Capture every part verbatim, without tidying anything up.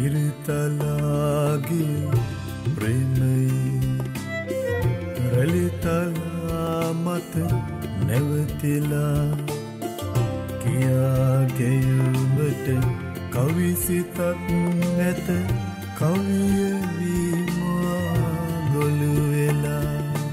ඉරිතලාගේ ප්‍රේමයේ රැලිතලා මත නැවතිලා කියා ගෙයුමට කවිසිතක් ඇත කවිය වීමා ගොළු වෙලා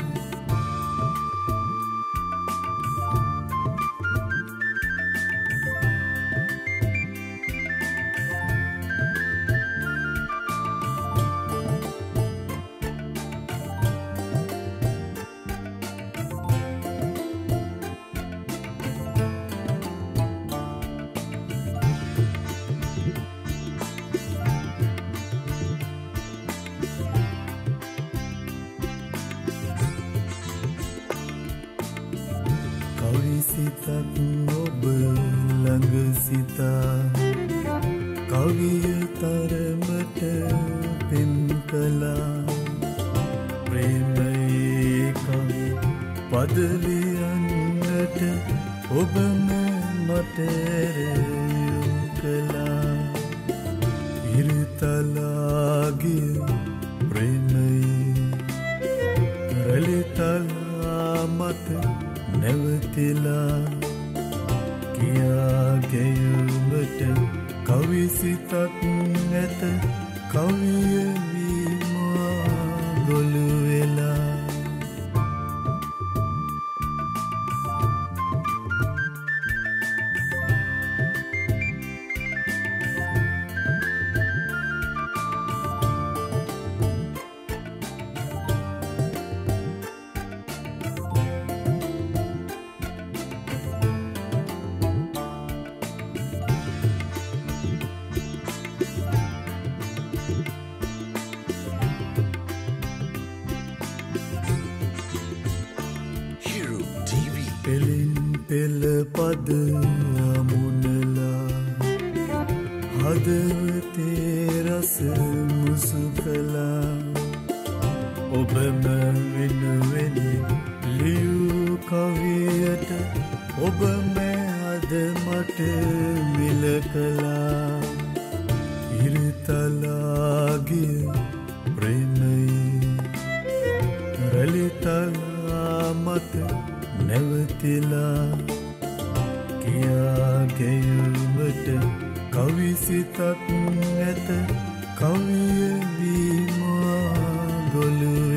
කවිසිතක් ඔබ ළඟ සිතා කවිය තරමට පෙම් කළා ප්‍රේමයේ කවි පදලියන්නට ඔබම මට රැයුම් කළා ඉරිතලාගේ ප්‍රේමයේ රැලිතලා මත නැවතිලා කියා ගෙයුමට කවිසිතක් ඇත කවිය වීමා ගොළු වෙලා පෙලින් පෙළ පද අමුණලා හදවතේ රස මුසු කළා ඔබම වෙනුවෙන් ලියූ කවියට ඔබම අද මට මිල කළා ඉරිතලාගේ ප්‍රේමයේ රැලිතලා මත නැවතිලා කියා ගෙයුමට කවිසිතක් ඇත කවිය වීමා ගොළු